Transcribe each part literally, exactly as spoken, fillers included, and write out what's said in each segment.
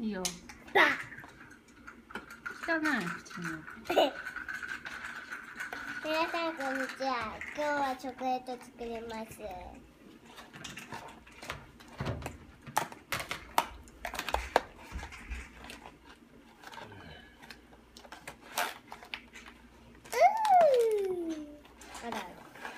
いいよ。 バ汚い口の。 皆さんこんにちは。今日はチョコレート作ります。あらあら。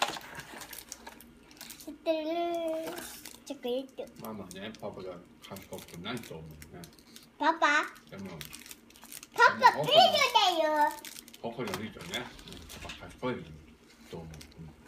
知ってるチョコレート。 ママね、パパが賢くないと思うね。 パパ？ でも、 パパ美女だよ。 パパよりとね、パパ賢いと思う。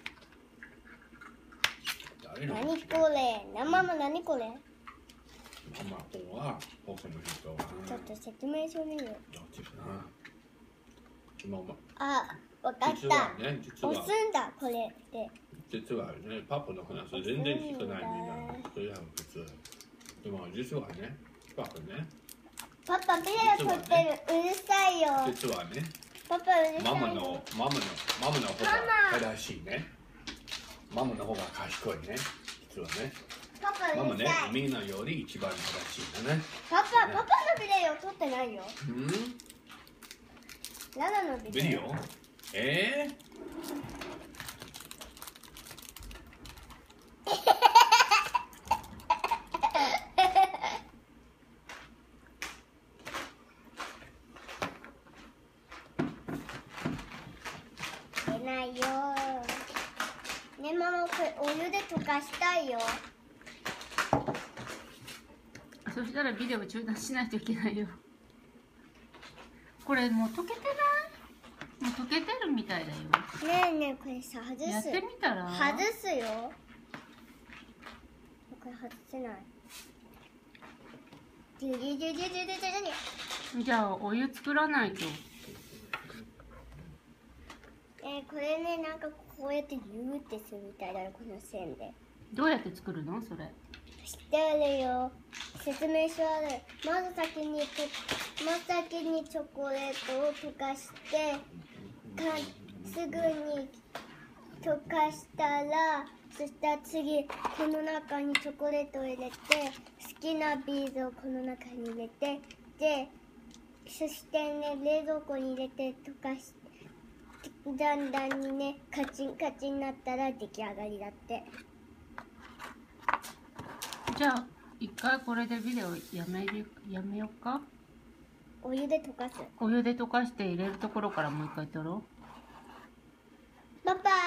誰の何これ？ママ何これ？ ママはパパの人はちょっと説明書見る。 どっちかな。ママ。 あ、わかっ実はた。 ね、実は押すんだこれで。 実はね、パパの話全然聞かないみんな。それは普通。でも実はね、パパね。 パパビデオ撮ってる、うるさいよ。 実はね、 パパうるさいよ。 ママのママのママの方が正しいね。ママの方が賢いね。実はね。 パパママねうるさい。、 みんなより一番正しいんだね。 パパ、パパのビデオ撮ってないよ。 うん？ ラナのビデオ。 ビデオ？えー？ 出ないよ。ね、ママこれお湯で溶かしたいよ。 そしたらビデオ中断しないといけないよ。これもう溶けてない？もう溶けてるみたいだよ。 ねえねえ、これさ、外す。 やってみたら？ 外すよ。これ外せない。ジュジュジュジュジュジュジュジュ。 じゃあお湯作らないと。 えー、これね、なんかこうやってギューってするみたいだよ、この線で。 どうやって作るのそれ？ 知ってるよ。説明書ある。まず先にと、まず先にチョコレートを溶かして、かすぐに溶かしたら、そしたら次、この中にチョコレートを入れて、好きなビーズをこの中に入れて、で、そしてね、冷蔵庫に入れて溶かして、だんだんにね、カチンカチンになったら出来上がりだって。 じゃあ一回これでビデオやめるやめようか。 お湯で溶かす。 お湯で溶かして入れるところからもう一回撮ろう。 パパ